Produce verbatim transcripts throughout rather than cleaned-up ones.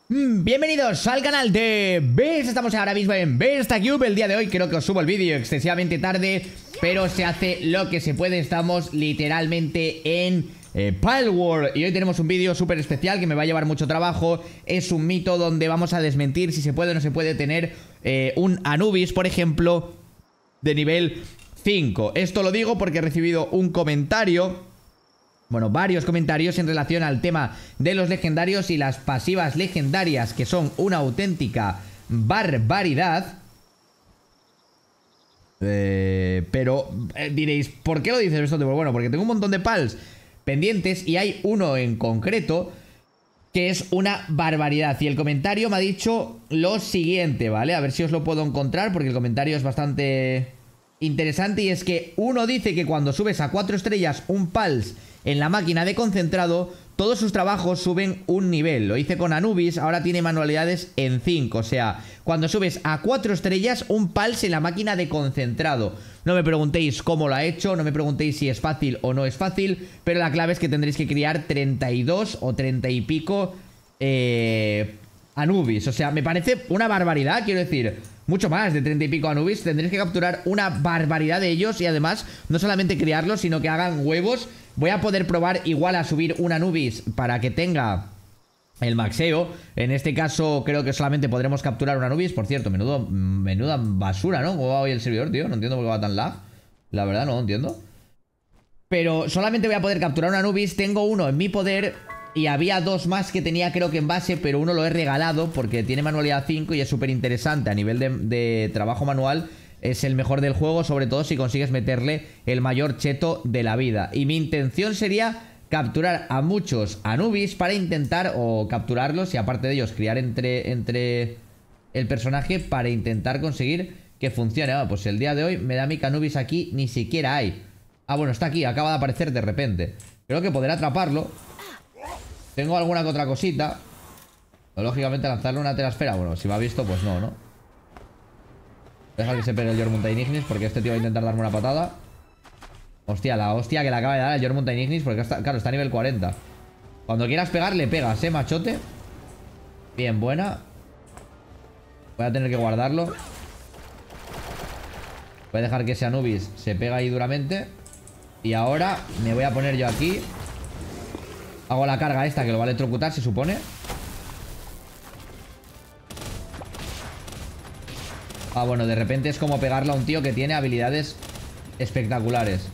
Mm, Bienvenidos al canal de Best. Estamos ahora mismo en BestCube. El día de hoy creo que os subo el vídeo excesivamente tarde, pero se hace lo que se puede. Estamos literalmente en eh, Palworld. Y hoy tenemos un vídeo súper especial que me va a llevar mucho trabajo. Es un mito donde vamos a desmentir si se puede o no se puede tener eh, un Anubis, por ejemplo, de nivel cinco. Esto lo digo porque he recibido un comentario, bueno, varios comentarios en relación al tema de los legendarios y las pasivas legendarias, que son una auténtica barbaridad. Eh, pero eh, diréis, ¿por qué lo dices esto? Pues bueno, porque tengo un montón de pals pendientes y hay uno en concreto que es una barbaridad. Y el comentario me ha dicho lo siguiente, ¿vale? A ver si os lo puedo encontrar porque el comentario es bastante interesante. Y es que uno dice que cuando subes a cuatro estrellas un pals en la máquina de concentrado, todos sus trabajos suben un nivel. Lo hice con Anubis, ahora tiene manualidades en cinco. O sea, cuando subes a cuatro estrellas, un pals en la máquina de concentrado. No me preguntéis cómo lo ha hecho, no me preguntéis si es fácil o no es fácil, pero la clave es que tendréis que criar treinta y dos o treinta y pico eh, Anubis. O sea, me parece una barbaridad, quiero decir, mucho más de treinta y pico Anubis. Tendréis que capturar una barbaridad de ellos y además no solamente criarlos, sino que hagan huevos. Voy a poder probar igual a subir un Anubis para que tenga el maxeo. En este caso creo que solamente podremos capturar un Anubis. Por cierto, menudo, menuda basura, ¿no? ¿Cómo va hoy el servidor, tío? No entiendo por qué va tan lag. La verdad no lo entiendo. Pero solamente voy a poder capturar un Anubis. Tengo uno en mi poder y había dos más que tenía creo que en base, pero uno lo he regalado porque tiene manualidad cinco y es súper interesante a nivel de, de trabajo manual. Es el mejor del juego, sobre todo si consigues meterle el mayor cheto de la vida. Y mi intención sería capturar a muchos Anubis para intentar, o capturarlos y aparte de ellos criar entre, entre el personaje para intentar conseguir que funcione. Ah, pues el día de hoy me da mi que Anubis aquí ni siquiera hay. Ah, bueno, está aquí, acaba de aparecer de repente. Creo que poder atraparlo. Tengo alguna que otra cosita. Lógicamente lanzarle una terasfera. Bueno, si me ha visto, pues no, ¿no? Deja que se pegue el Jormuntain Ignis porque este tío va a intentar darme una patada. Hostia, la hostia que le acaba de dar el Jormuntain Ignis porque está, claro, está a nivel cuarenta. Cuando quieras pegar, le pegas, eh, machote. Bien, buena. Voy a tener que guardarlo. Voy a dejar que ese Anubis se pega ahí duramente. Y ahora me voy a poner yo aquí. Hago la carga esta que lo va a electrocutar, se supone. Ah, bueno, de repente es como pegarle a un tío que tiene habilidades espectaculares.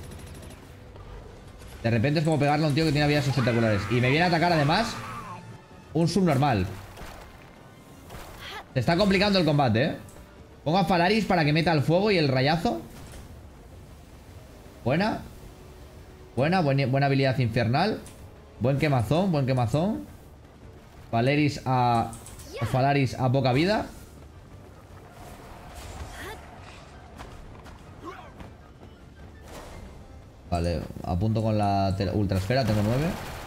De repente es como pegarle a un tío que tiene habilidades espectaculares. Y me viene a atacar además un subnormal. Se está complicando el combate, ¿eh? Pongo a Falaris para que meta el fuego y el rayazo. Buena. Buena, buen, buena habilidad infernal. Buen quemazón, buen quemazón. Falaris a... Falaris a poca vida. Vale, apunto con la ultrasfera, tengo nueve.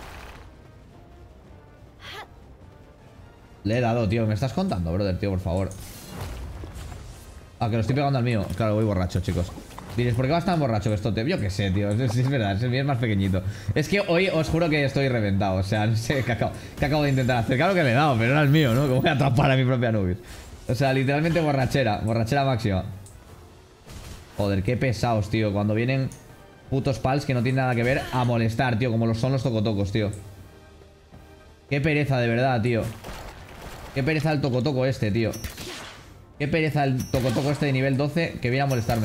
Le he dado, tío, ¿me estás contando, brother, tío, por favor? Ah, que lo estoy pegando al mío. Claro, voy borracho, chicos. Diréis, ¿por qué vas tan borracho esto, tío? Yo qué sé, tío, es, es verdad, el mío es más pequeñito. Es que hoy os juro que estoy reventado. O sea, no sé qué acabo, qué acabo de intentar hacer. Claro que le he dado, pero era el mío, ¿no? Que voy a atrapar a mi propia Anubis. O sea, literalmente borrachera, borrachera máxima. Joder, qué pesados, tío, cuando vienen putos pals que no tienen nada que ver a molestar, tío, como lo son los tocotocos, tío. Qué pereza, de verdad, tío. Qué pereza el tocotoco este, tío. Qué pereza el tocotoco este de nivel doce que viene a molestarme.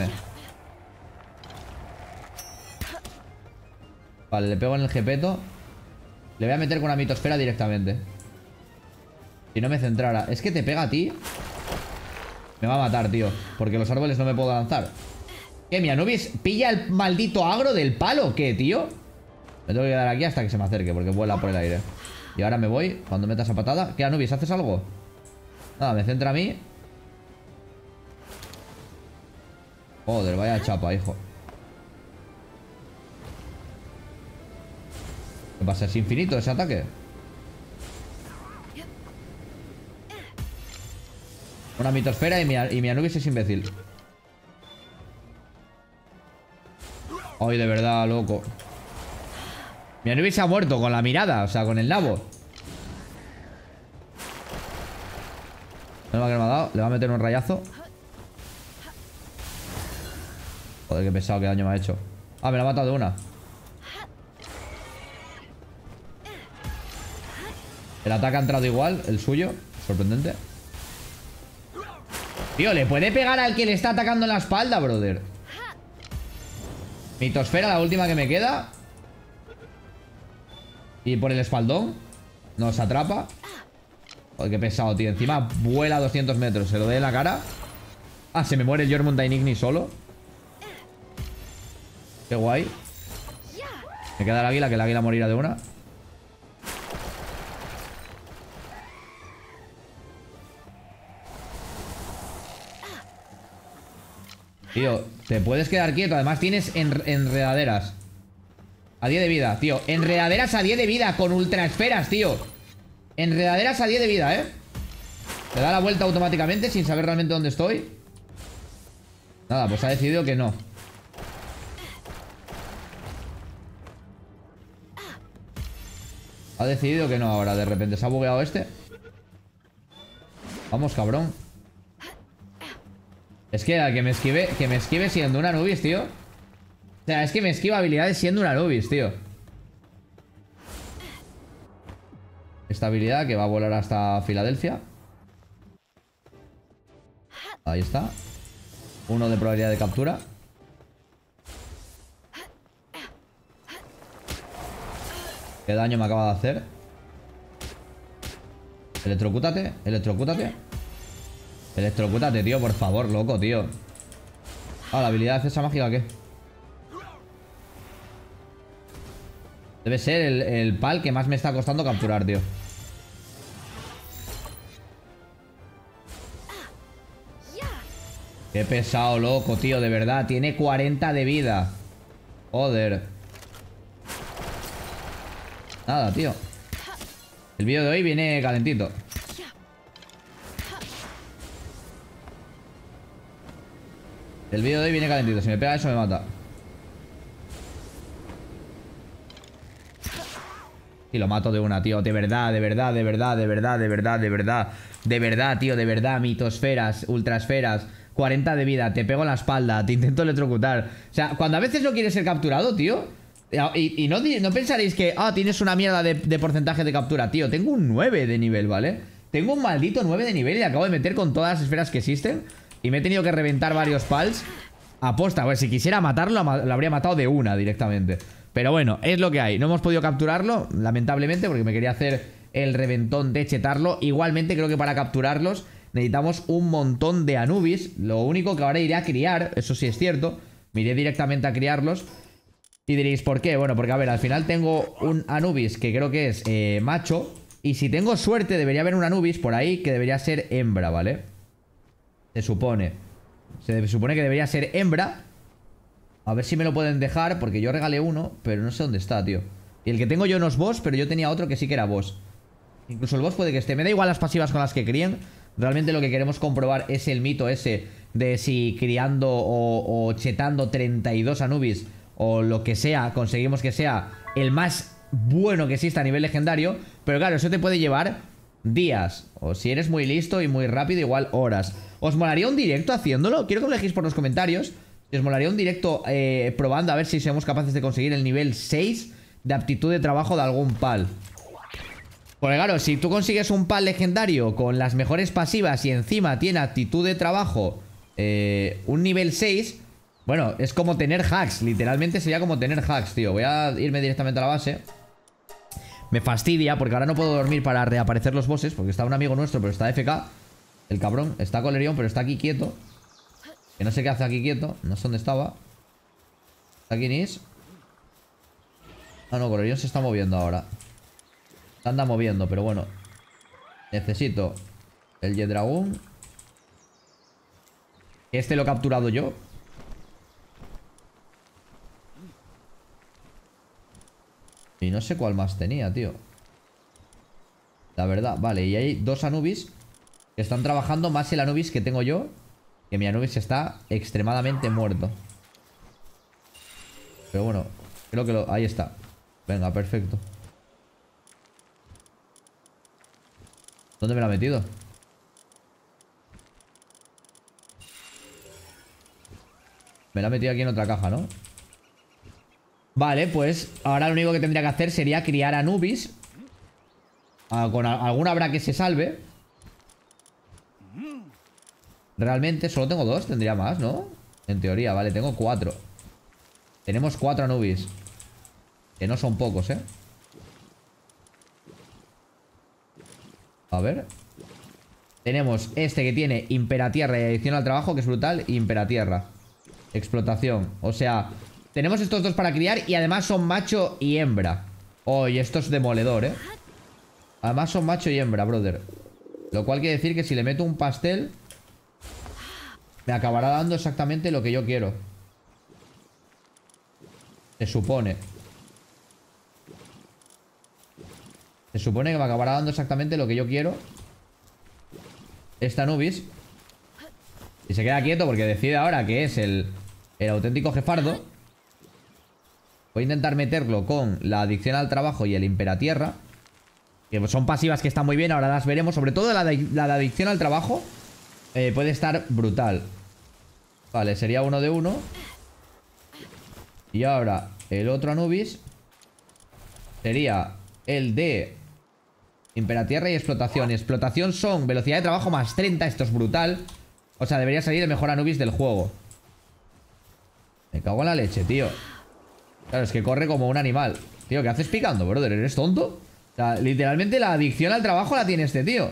Vale, le pego en el jepeto. Le voy a meter con una mitosfera directamente. Si no me centrara. Es que te pega a ti. Me va a matar, tío, porque los árboles no me puedo lanzar. ¿Qué, mi Anubis pilla el maldito agro del palo? ¿Qué, tío? Me tengo que quedar aquí hasta que se me acerque porque vuela por el aire. Y ahora me voy cuando meta esa patada. ¿Qué, Anubis? ¿Haces algo? Nada, me centra a mí. Joder, vaya chapa, hijo. ¿Qué pasa? ¿Es infinito ese ataque? Una mitosfera y mi, y mi Anubis es imbécil. Ay, de verdad, loco. Mi Anubis se ha muerto con la mirada, o sea, con el nabo. No que me ha dado. Le va a meter un rayazo. Joder, qué pesado, qué daño me ha hecho. Ah, me lo ha matado de una. El ataque ha entrado igual, el suyo. Sorprendente. Tío, ¿le puede pegar al que le está atacando en la espalda, brother? Mitosfera, la última que me queda. Y por el espaldón nos atrapa. Joder, qué pesado, tío. Encima vuela a doscientos metros. Se lo dé en la cara. Ah, se me muere el Jormungand Igni solo. Qué guay. Me queda el águila, que el águila morirá de una. Tío, te puedes quedar quieto. Además tienes en enredaderas a diez de vida, tío. Enredaderas a diez de vida con ultra esferas, tío. Enredaderas a diez de vida, eh. Te da la vuelta automáticamente sin saber realmente dónde estoy. Nada, pues ha decidido que no. Ha decidido que no ahora. De repente se ha bugueado este. Vamos, cabrón. Es que que me esquive, que me esquive siendo un Anubis, tío. O sea, es que me esquiva habilidades siendo un Anubis, tío. Esta habilidad que va a volar hasta Filadelfia. Ahí está. Uno de probabilidad de captura. Qué daño me acaba de hacer. Electrocútate, electrocútate. Electrocútate, tío, por favor, loco, tío. Ah, la habilidad esa mágica, ¿qué? Debe ser el, el pal que más me está costando capturar, tío. Qué pesado, loco, tío, de verdad. Tiene cuarenta de vida. Joder. Nada, tío. El vídeo de hoy viene calentito. El vídeo de hoy viene calentito. Si me pega eso me mata. Y lo mato de una, tío. De verdad, de verdad, de verdad, de verdad, de verdad, de verdad. De verdad, tío, de verdad. Mitosferas, ultrasferas. cuarenta de vida. Te pego en la espalda. Te intento electrocutar. O sea, cuando a veces no quieres ser capturado, tío. Y, y no, no pensaréis que, ah, tienes una mierda de, de porcentaje de captura. Tío, tengo un nueve de nivel, ¿vale? Tengo un maldito nueve de nivel y acabo de meter con todas las esferas que existen. Y me he tenido que reventar varios pals. Aposta, pues si quisiera matarlo, lo habría matado de una directamente. Pero bueno, es lo que hay. No hemos podido capturarlo, lamentablemente, porque me quería hacer el reventón de chetarlo. Igualmente creo que para capturarlos necesitamos un montón de Anubis. Lo único que ahora iré a criar, eso sí es cierto. Me iré directamente a criarlos. Y diréis, ¿por qué? Bueno, porque a ver, al final tengo un Anubis que creo que es eh, macho. Y si tengo suerte debería haber un Anubis por ahí que debería ser hembra, ¿vale? Se supone. Se supone que debería ser hembra. A ver si me lo pueden dejar, porque yo regalé uno, pero no sé dónde está, tío. Y el que tengo yo no es boss, pero yo tenía otro que sí que era boss. Incluso el boss puede que esté. Me da igual las pasivas con las que críen. Realmente lo que queremos comprobar es el mito ese de si criando o, o chetando treinta y dos Anubis o lo que sea, conseguimos que sea el más bueno que exista a nivel legendario. Pero claro, eso te puede llevar días. O si eres muy listo y muy rápido, igual horas. ¿Os molaría un directo haciéndolo? Quiero que me lo dejéis por los comentarios. ¿Os molaría un directo eh, probando a ver si somos capaces de conseguir el nivel seis de aptitud de trabajo de algún pal? Porque claro, si tú consigues un pal legendario con las mejores pasivas y encima tiene aptitud de trabajo eh, un nivel seis, bueno, es como tener hacks. Literalmente sería como tener hacks, tío. Voy a irme directamente a la base. Me fastidia porque ahora no puedo dormir para reaparecer los bosses, porque está un amigo nuestro, pero está F K. El cabrón, está Colerión, pero está aquí quieto. Que no sé qué hace aquí quieto. No sé dónde estaba. ¿Está aquí Nis? Ah, no, Colerión se está moviendo ahora. Se anda moviendo, pero bueno. Necesito el Jet Dragon. Este lo he capturado yo. Y no sé cuál más tenía, tío. La verdad, vale, y hay dos Anubis que están trabajando más el Anubis que tengo yo. Que mi Anubis está extremadamente muerto. Pero bueno, creo que lo... ahí está. Venga, perfecto. ¿Dónde me lo ha metido? Me la he metido aquí en otra caja, ¿no? Vale, pues ahora lo único que tendría que hacer sería criar Anubis. Ah, con a alguna habrá que se salve. Realmente solo tengo dos, tendría más, ¿no? En teoría, vale, tengo cuatro. Tenemos cuatro Anubis. Que no son pocos, ¿eh? A ver. Tenemos este que tiene Imperatierra y adicción al trabajo, que es brutal. Imperatierra. Explotación. O sea, tenemos estos dos para criar y además son macho y hembra. Oh, y esto es demoledor, ¿eh? Además son macho y hembra, brother. Lo cual quiere decir que si le meto un pastel, me acabará dando exactamente lo que yo quiero. Se supone. Se supone que me acabará dando exactamente lo que yo quiero. Esta Anubis. Y se queda quieto porque decide ahora que es el, el auténtico jefardo. Voy a intentar meterlo con la adicción al trabajo y el Imperatierra, que son pasivas que están muy bien, ahora las veremos. Sobre todo la de, la de adicción al trabajo eh, puede estar brutal. Vale, sería uno de uno. Y ahora el otro Anubis sería el de Imperatierra y explotación. Explotación son velocidad de trabajo más treinta. Esto es brutal. O sea, debería salir el mejor Anubis del juego. Me cago en la leche, tío. Claro, es que corre como un animal. Tío, ¿qué haces picando, brother? ¿Eres tonto? O sea, literalmente la adicción al trabajo la tiene este tío.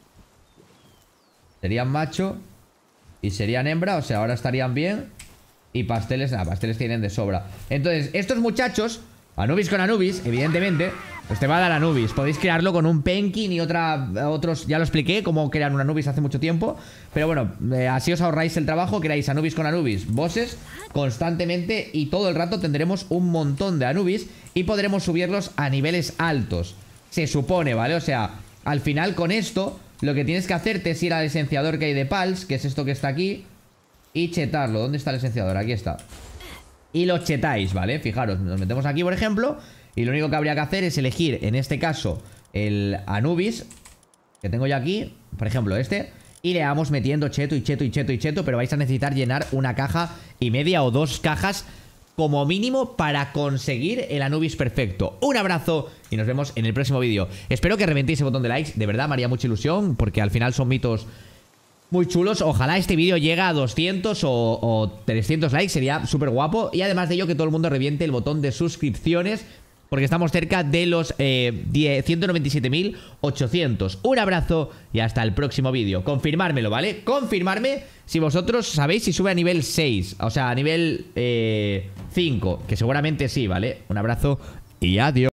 Serían macho y serían hembra. O sea, ahora estarían bien. Y pasteles, nada, pasteles tienen de sobra. Entonces, estos muchachos, Anubis con Anubis, evidentemente, pues te va a dar Anubis. Podéis crearlo con un Penkin y otra, otros, ya lo expliqué, cómo crear un Anubis hace mucho tiempo. Pero bueno, eh, así os ahorráis el trabajo. Creáis Anubis con Anubis, bosses, constantemente. Y todo el rato tendremos un montón de Anubis y podremos subirlos a niveles altos. Se supone, ¿vale? O sea, al final con esto, lo que tienes que hacerte es ir al esenciador que hay de Pals, que es esto que está aquí, y chetarlo. ¿Dónde está el esenciador? Aquí está. Y lo chetáis, ¿vale? Fijaros, nos metemos aquí, por ejemplo, y lo único que habría que hacer es elegir, en este caso, el Anubis que tengo yo aquí, por ejemplo, este, y le vamos metiendo cheto y cheto y cheto y cheto. Pero vais a necesitar llenar una caja y media o dos cajas como mínimo para conseguir el Anubis perfecto. Un abrazo y nos vemos en el próximo vídeo. Espero que reventéis ese botón de likes, de verdad me haría mucha ilusión, porque al final son mitos muy chulos. Ojalá este vídeo llegue a doscientos o, o trescientos likes, sería súper guapo. Y además de ello, que todo el mundo reviente el botón de suscripciones, porque estamos cerca de los eh, ciento noventa y siete mil ochocientos. Un abrazo y hasta el próximo vídeo. Confirmármelo, ¿vale? Confirmarme si vosotros sabéis si sube a nivel seis, o sea, a nivel eh, cinco, que seguramente sí, ¿vale? Un abrazo y adiós.